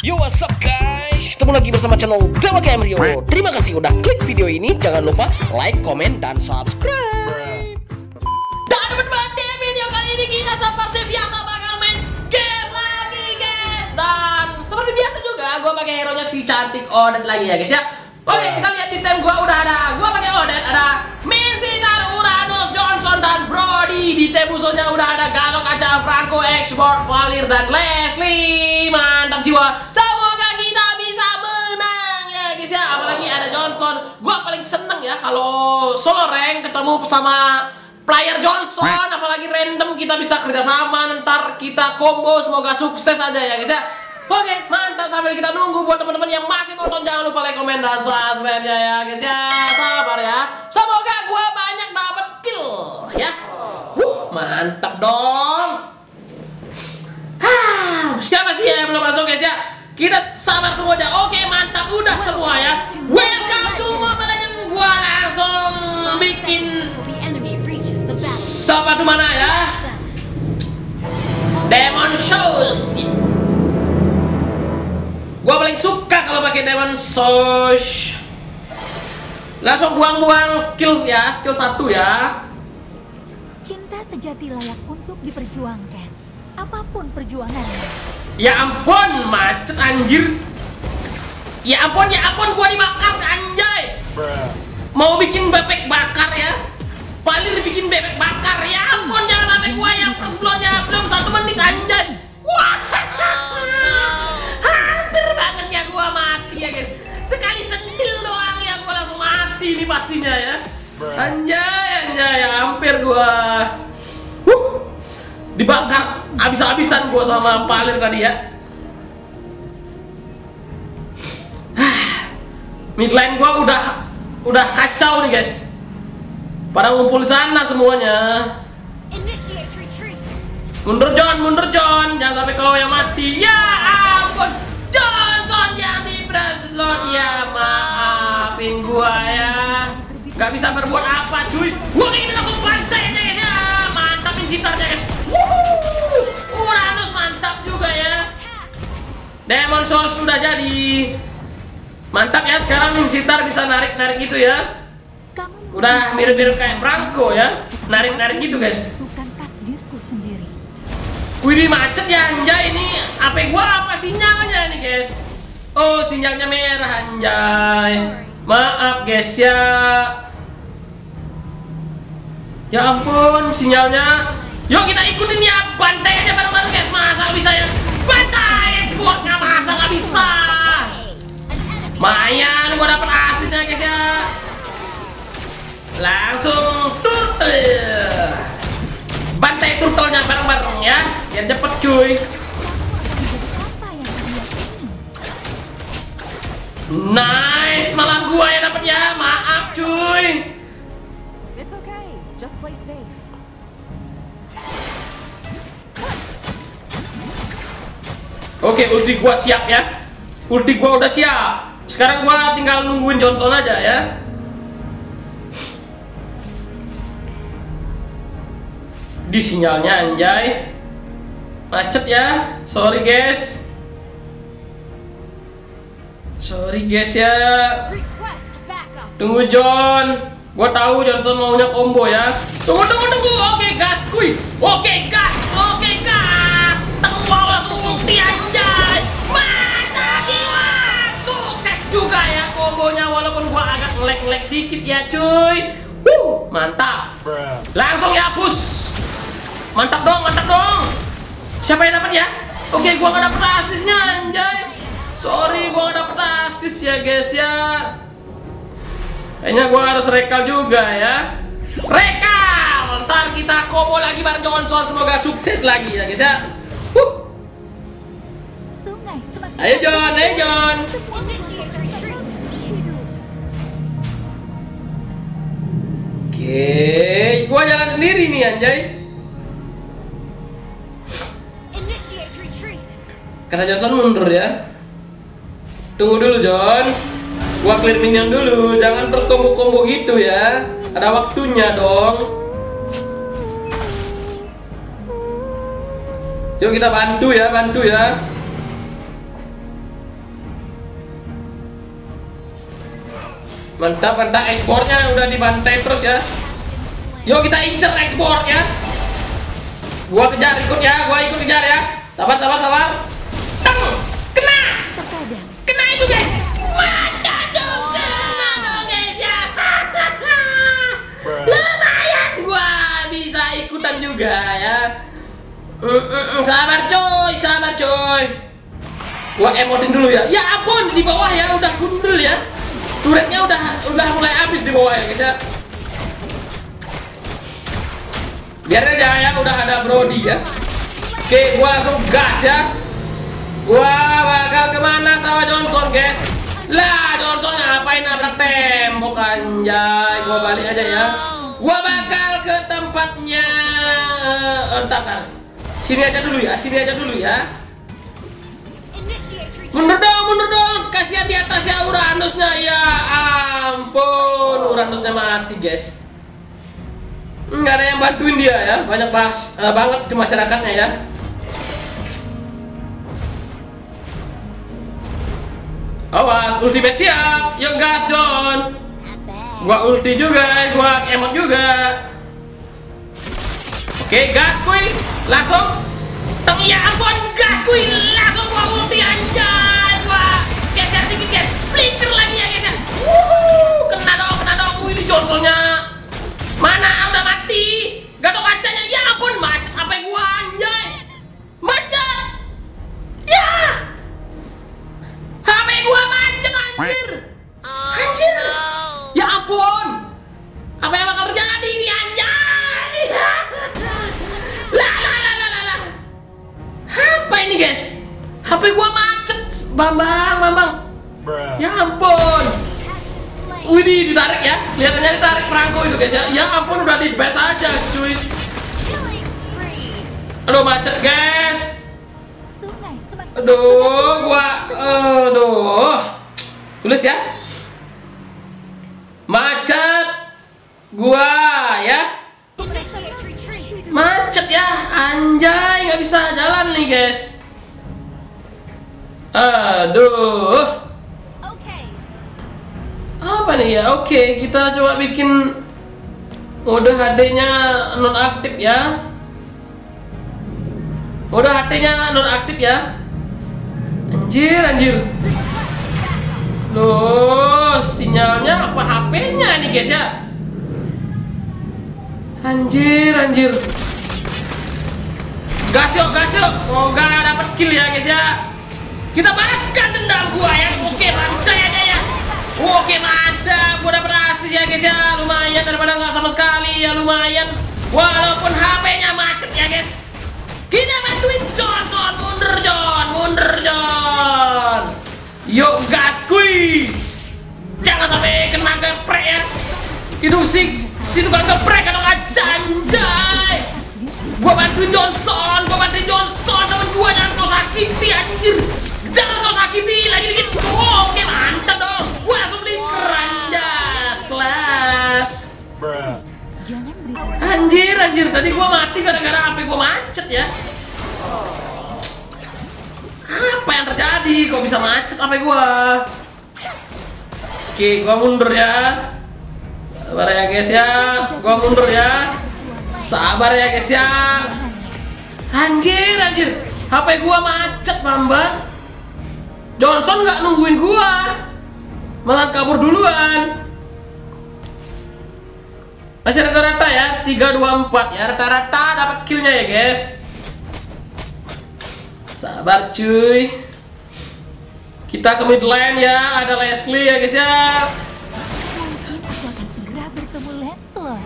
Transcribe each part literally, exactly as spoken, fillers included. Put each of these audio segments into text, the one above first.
Yo, what's up guys? Ketemu lagi bersama channel Dewa Gamer Rio. Terima kasih udah klik video ini. Jangan lupa like, komen, dan subscribe. Dan teman-teman, di video kali ini kita seperti biasa bakal main game lagi guys. Dan seperti biasa juga gue pakai hero nya si cantik Odette lagi ya guys ya. Oke, kita lihat di tim gue udah ada. Gue pakai Odette, ada Minsitar, Uranus, Johnson, dan Brody. Di tim musuhnya udah ada Gano, Kaca, Franco, Export, Valir, dan Leslie. Mantap jiwa. Semoga kita bisa menang ya guys ya. Apalagi ada Johnson. Gue paling seneng ya kalau solo rank ketemu sama player Johnson, apalagi random kita bisa kerjasama, ntar kita combo, semoga sukses aja ya guys ya. Oke, mantap. Sambil kita nunggu, buat teman-teman yang masih nonton jangan lupa like, komen, dan subscribe ya, ya guys ya. Sabar ya. Semoga gua banyak dapat kill ya. Wuh, mantap dong. Hah, siapa sih yang belum masuk guys ya? Kita sabar tunggu aja. Oke, mantap, udah semua ya. Welcome to Mobile Legends. Gua langsung bikin siapa tuh mana ya? Demon Shows. Gua paling suka kalau pakai Demon Shows. Langsung buang-buang skills ya, skill satu ya. Cinta sejati layak untuk diperjuangkan, apapun perjuangannya. Ya ampun, macet anjir. Ya ampun, ya ampun, gua dibakar anjay. Mau bikin bebek bakar ya. Paling dibikin bebek bakar. Ya ampun, jangan sampai gua yang perflownya belum satu menit anjay. Wah, hampir banget ya gua mati ya guys. Sekali sentil doang ya gua langsung mati nih pastinya ya. Anjay, anjay, hampir gua huh, dibakar habis-habisan gua sama Valir tadi ya. Midline gua udah udah kacau nih guys. Pada ngumpul sana semuanya. Mundur John, mundur John, jangan sampai kau yang mati. Ya ampun, Johnson yang di slot ya, maafin gua ya. Gak bisa berbuat apa cuy. Gua ini langsung bantai aja guys ya. Mantapin sitarnya guys. Wuhuu, Uranus mantap juga ya. Demon Shows sudah jadi. Mantap ya, sekarang Minsitar bisa narik-narik gitu ya. Udah mirip-mirip kayak Franco ya. Narik-narik gitu guys. Wih, macet ya anjay, ini H P gua apa sinyalnya nih guys? Oh, sinyalnya merah anjay. Maaf guys ya. Ya ampun, sinyalnya. Yuk kita ikutin ya, bantai aja bareng-bareng guys. Masa nggak bisa ya? Bantai exportnya, masa nggak bisa? Mayan, gua dapet asisnya guys ya. Langsung turtle. Bantai turtle-nya bareng-bareng ya, biar cepet cuy. Nice, malah gua yang dapet ya, maaf cuy. Oke, ulti gua siap ya. Ulti gua udah siap. Sekarang gua tinggal nungguin Johnson aja ya. Di sinyalnya anjay. Macet ya. Sorry guys. Sorry guys ya. Tunggu John. Gua tahu Johnson maunya combo ya. Tunggu tunggu tunggu. Oke gas kuy. Oke gas. Oke gas. Tunggu langsung ulti anjay. Mantap jiwa. Sukses juga ya kombonya walaupun gua agak ngelag-ngelag dikit ya cuy. Wuh, mantap. Langsung ya push. Mantap dong, mantap dong. Siapa yang dapat ya? Oke, gua nggak dapet asisnya anjay. Sorry, gua nggak dapet asis ya guys ya. Kayaknya gua harus rekal juga ya. Rekal. Ntar kita combo lagi bareng Johnson. Semoga sukses lagi ya guys ya. Huh. Ayo John, ayo John. Oke, gua jalan sendiri nih anjay. Kata Johnson mundur ya. Tunggu dulu John. Gua clear minion dulu. Jangan terus combo-combo gitu ya. Ada waktunya dong. Yuk kita bantu ya, bantu ya. Mantap, mantap, ekspornya udah dibantai terus ya. Yuk kita incer ekspornya. Gua kejar, ikut ya, gua ikut kejar ya. Sabar, sabar, sabar. Teng, kena, kena itu guys. Mantap dong, kena dong guys ya. Lumayan, gua bisa ikutan juga ya. Mm -mm -mm. Sabar coy, sabar coy. Gua emotin dulu ya. Ya ampun, di bawah ya udah gundul ya. Turretnya udah udah mulai habis di bawah ya guys ya. Biar aja ya, udah ada Brody ya. Oke, gua langsung gas ya. Gua bakal kemana sama Johnson guys? Lah, Johnson ngapain nabrak tembok anjay. Gua balik aja ya. Gua bakal ke tempatnya. Uh, entar, entar. Sini aja dulu ya, sini aja dulu ya. Mundur dong, mundur dong. Kasihan di atas ya Uranusnya. Ya ampun, Uranusnya mati guys. Nggak ada yang bantuin dia ya. Banyak bahas uh, banget di masyarakatnya ya. Awas, ultimate siap. Yuk gas John. Gua ulti juga, gua emot juga. Oke, gas kuy. Langsung. Teng ya ampun, gas kuy. Langsung gua ulti anjay. Gua geser dikit guys. Flicker lagi ya guys ya. Wuhu, kena dong, kena dong. Wih, ini Johnsonnya. Mana udah mati? Gatok kacanya. Ya ampun, macet apa gua anjay. Macet. Ya. H P gua macet anjir. Anjir. Ya ampun. Apa yang bakal terjadi ini anjay? Lah lah lah lah lah. Apa ini guys? H P gua macet. Bambang, Bambang. Ya ampun. Widih, ditarik ya. Kelihatannya ditarik perangko itu guys ya. Ya ampun, udah di base aja cuy. Aduh, macet guys. Aduh, gua aduh. Tulis ya. Macet. Gua ya. Macet ya. Anjay, nggak bisa jalan nih guys. Aduh. Apa nih ya? Oke, kita coba bikin mode H D-nya nonaktif ya. Mode H D-nya nonaktif ya. Anjir, anjir. Loh, sinyalnya apa H P-nya nih guys ya? Anjir, anjir. Gas yuk, gas yuk. Semoga dapat kill ya guys ya. Kita balaskan dendam gua ya. Oke, mantap aja ya. Oke, mantap. Gua udah berhasil ya guys ya. Lumayan daripada nggak sama sekali ya, lumayan. Walaupun H P-nya macet ya guys. Kita bantuin Johnson. Mundur John, mundur John. Yuk gas kuy. Jangan sampai kena geprek ya. Itu si si tukang geprek kan aja anjay. Gua bantuin Johnson, gua bantuin Johnson. Temen gua jangan kau sakiti anjir. Jangan kau sakiti lagi dikit. Oh, oke mantap dong. Gua langsung beli keranjas kelas. Anjir, anjir. Tadi gua mati gara-gara H P gua macet ya. Apa yang terjadi? Kok bisa macet H P gua? Oke, gua mundur ya. Sabar ya guys ya. Gua mundur ya. Sabar ya guys ya. Anjir, anjir. H P gua macet, Bambang. Johnson nggak nungguin gua, malah kabur duluan. Masih rata-rata ya, tiga dua empat ya, rata-rata dapat killnya ya guys. Sabar cuy. Kita ke mid lane ya, ada Leslie ya guys ya. Mungkin aku akan segera bertemu Lancelot.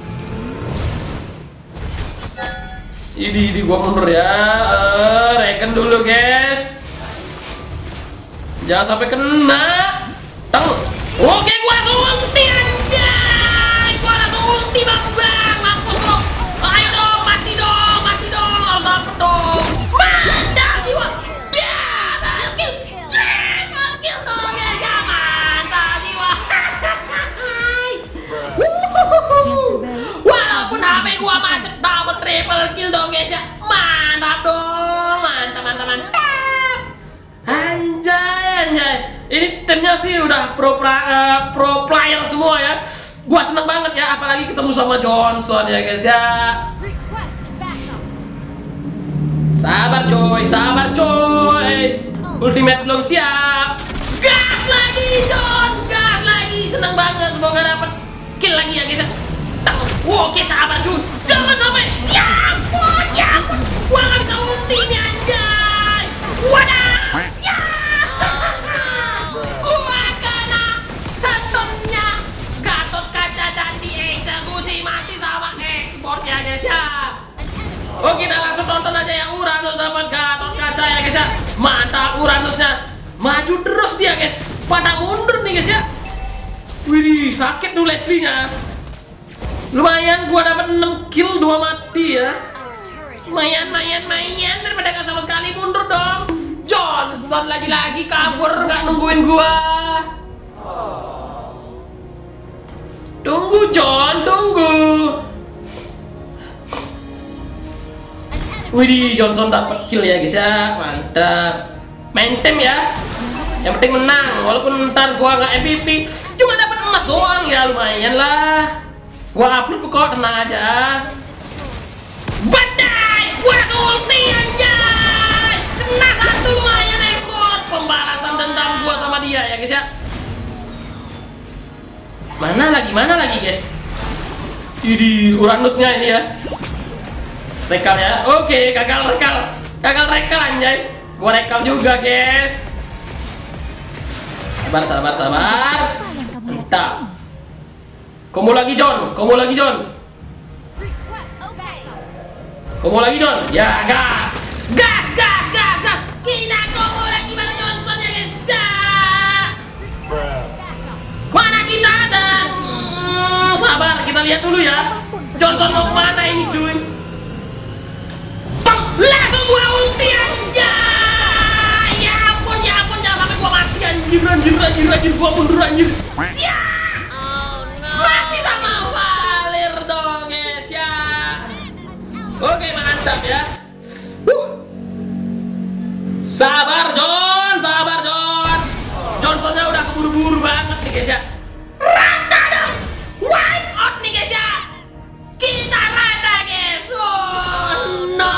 Ini, ini gua mundur ya. Uh, reken dulu guys. Jangan sampai kena. Teng. Oke, gua langsung ulti anjay. Gua langsung ulti Bambang. Mampus dong. Ayo dong, mati dong, mati dong. Harus dapet dong. Mantap jiwa. Ya, triple kill. Triple kill dong guys. Ya, mantap jiwa. Walaupun H P gua macet, dapat triple kill dong guys ya. Mantap dong. Mantap, mantap, mantap. Anjay, anjay. Ini timnya sih udah pro uh, pro player semua ya. Gua seneng banget ya, apalagi ketemu sama Johnson ya guys ya. Sabar coy, sabar coy. Ultimate belum siap. Gas lagi John, gas lagi. Seneng banget, semoga dapat kill lagi ya guys ya. Oke sabar cuy, jangan sampai. Ya ampun, ya ampun. Gua gak bisa ulti ini anjay. Wadah. Ya. Gua kena stunnya. Gatot kaca dan dieksekusi mati sama ekspornya guys ya. Oh kita langsung nonton aja ya. Uranus dapat Gatot kaca ya guys ya. Mantap Uranusnya. Maju terus dia guys. Pada mundur nih guys ya. Wih sakit tuh Leslie-nya. Lumayan gua dapat enam kill, dua mati ya. Lumayan, lumayan, lumayan. Daripada gak sama sekali mundur dong. Johnson lagi-lagi kabur nggak nungguin gua. Tunggu John, tunggu. Widih, Johnson dapat kill ya guys ya. Mantap. Main tim ya. Yang penting menang. Walaupun ntar gua nggak M V P, cuma dapat emas doang ya, lumayan lah. Gua upload kok, tenang aja. Badai, gua ulti anjay. Kena satu lumayan ekor. Pembalasan dendam gua sama dia ya guys ya. Mana lagi, mana lagi guys? Ini Uranusnya ini ya. Rekal ya. Oke, gagal rekal. Gagal rekal anjay. Gua rekal juga guys. Sabar, sabar, sabar. Mantap. Kamu lagi John, kamu lagi John. Kamu lagi John. Ya gas, gas, gas, gas, gas. Kita kamu lagi mana Johnson ya guys. Mana kita dan hmm, sabar kita lihat dulu ya. Johnson mau kemana ini cuy? Bang, langsung gua ulti anjay. Ya ampun, ya ampun jangan sampai gua mati anjir, anjir, anjir, anjir gua mundur anjir. Ya. Mati sama Valir dong guys ya. Oke mantap ya. uh. Sabar John, sabar John. Johnsonnya udah keburu-buru banget nih guys ya. Rata dong. Wipe out nih guys ya. Kita rata guys. Oh no.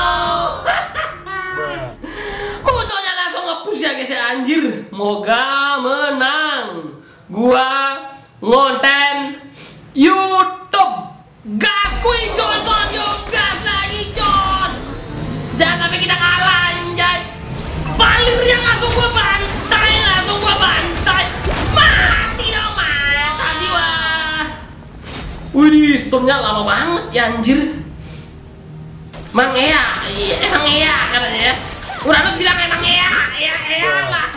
Musuhnya langsung nge-push ya guys ya. Anjir. Moga menang. Gua ngonten YouTube. Gas kuy Johnson, yuk gas lagi John. Jangan sampai kita kalah anjay. Valir yang langsung gua bantai, langsung gua bantai. Mati dong, mata jiwa. Wih, stunnya lama banget ya anjir. Mang Ea, iya emang Ea katanya ya. Uranus bilang emang Ea, ya Ea lah.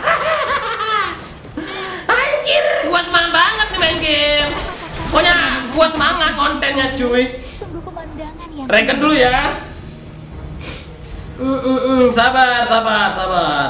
Anjir, gua semangat banget nih main game. Pokoknya gua semangat kontennya cuy. Reken dulu ya. Mm -mm -mm. Sabar, sabar, sabar.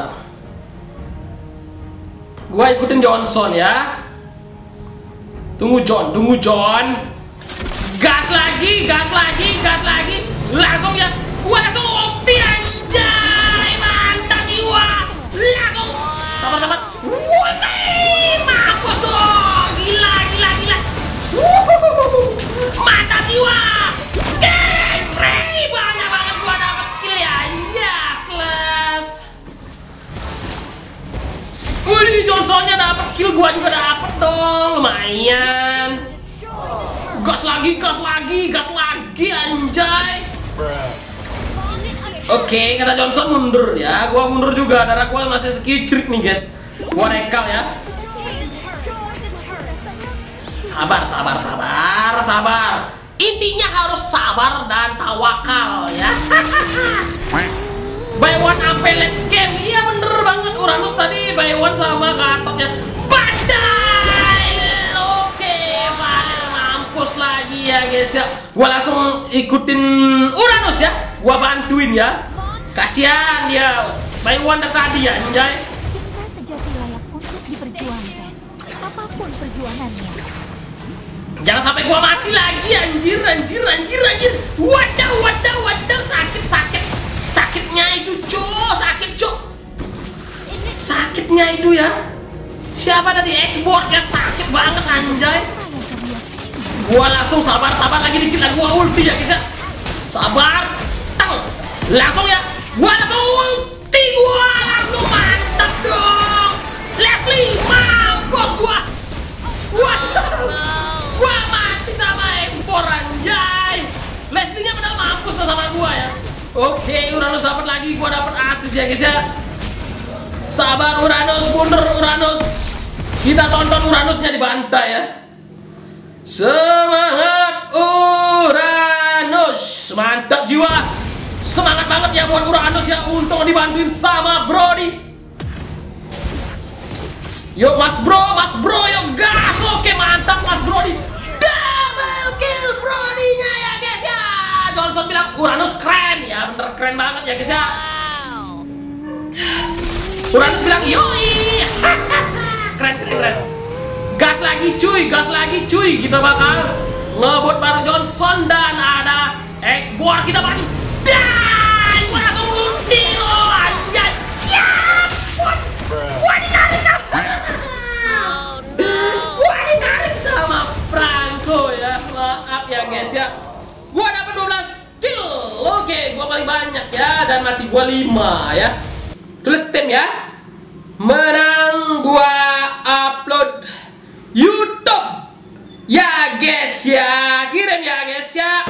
Gua ikutin Johnson ya. Tunggu John, tunggu John. Gas lagi, gas lagi, gas lagi. Langsung ya. Gua langsung ulti anjay. Mantap jiwa. Langsung. Sabar, sabar. Ulti. Mampus dong. Gila, gila, gila. Wuhuhuhu. Mantap jiwa. Keren. Banyak banget gua dapet kill ya. Yes, kelas. Wih, Johnsonnya dapet kill, gua juga dapet dong. Lumayan. Gas lagi, gas lagi, gas lagi anjay. Oke, kata Johnson mundur ya. Gua mundur juga. Darah gua masih sekicrit nih, guys. Gua rekal ya. Sabar, sabar, sabar, sabar. Intinya harus sabar dan tawakal ya. Buy one sampai late game. Iya bener banget, Uranus tadi buy one sama Gatotnya. Badai. Oke, Valir mampus lagi ya guys ya. Gua langsung ikutin Uranus ya. Gua bantuin ya. Kasihan dia. Buy one dari tadi ya, anjay. Cinta sejati layak untuk diperjuangkan. Apapun perjuangannya. Jangan sampai gua mati lagi anjir, anjir, anjir, anjir. Waduh, waduh, waduh, sakit, sakit. Sakitnya itu, cok, sakit, cok. Sakitnya itu ya. Siapa tadi export ya, sakit banget anjay. Gua langsung sabar-sabar lagi dikit lagi gua ulti ya guys ya. Sabar. Tang. Langsung ya. Gua langsung ulti, gua langsung mantap dong. Leslie, mampus gua. Gua Gua mati sama export anjay. Leslie-nya padahal mampus sama gua ya. Oke, Uranus dapat lagi, gua dapat assist ya guys ya. Sabar Uranus, mundur Uranus. Kita tonton Uranusnya dibantai ya. Semangat Uranus. Mantap jiwa. Semangat banget ya buat Uranus ya, untung dibantuin sama Brody. Yuk Mas Bro, Mas Bro, yuk gas. Oke, mantap Mas Brody. Double kill Brody-nya ya guys ya. Johnson bilang Uranus keren ya, bener keren banget ya guys ya. Uranus bilang yoi. Keren keren keren. Gas lagi cuy, gas lagi cuy. Kita bakal ngebut bareng Johnson dan ada export kita bareng. Dan gua langsung ulti lo anjay. Siap. Gua ditarik. Gua ditarik sama Franco ya. Maaf ya guys ya. Gua dapat dua belas kill. Oke, gua paling banyak ya dan mati gua lima ya. Tulis tim ya. Menang gua upload YouTube. Ya guys ya, kirim ya guys ya.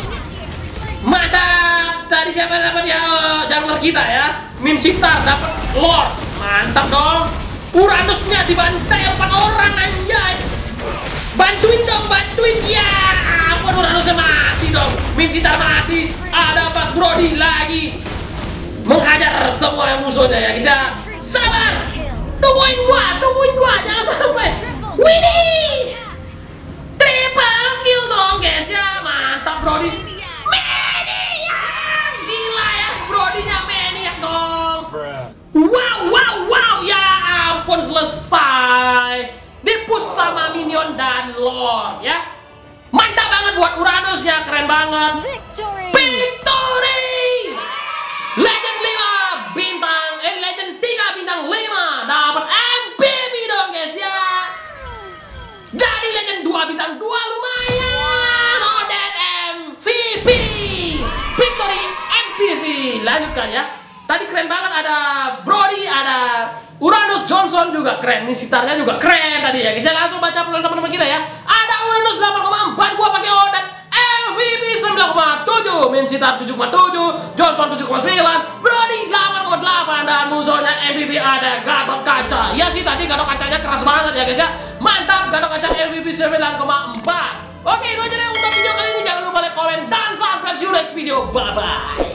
Mantap. Tadi siapa dapat ya? Jungler kita ya. Min Sitar dapat Lord. Mantap dong. Uranusnya dibantai empat orang anjay. Bantuin dong, bantuin ya. Ampun Uranusnya mati dong. Min Sitar mati. Ada Pas Brody lagi menghajar semua musuhnya ya guys ya. Sabar. Tungguin gua, tungguin gua, jangan sampai. Widih. Triple kill dong guys ya. Mantap Brody. Maniac. Gila ya Brody-nya maniac dong. Wow, wow, wow. Ya ampun selesai. Dipush sama minion dan Lord ya. Mantap banget buat Uranus ya, keren banget. Victory. Legend lima bintang, eh Legend tiga bintang lima dapat M V P dong guys ya. Jadi Legend dua bintang dua lumayan. Oh dan M V P. Victory M V P. Lanjutkan ya. Tadi keren banget, ada Brody, ada Uranus, Johnson juga keren. Min Sitarnya juga keren tadi ya guys ya. Langsung baca pelan teman-teman kita ya. Ada Uranus delapan koma empat, gua pakai O dan M V P sembilan koma tujuh, Min Sitar tujuh koma tujuh, Johnson tujuh koma sembilan, Brody delapan koma delapan, dan musuhnya M V P ada Gatot Kaca. Ya sih tadi Gatot Kacanya keras banget ya guys ya. Mantap, Gatot Kaca M V P sembilan koma empat. Oke, itu aja deh untuk video kali ini. Jangan lupa like, komen, dan subscribe. See you next video. Bye bye.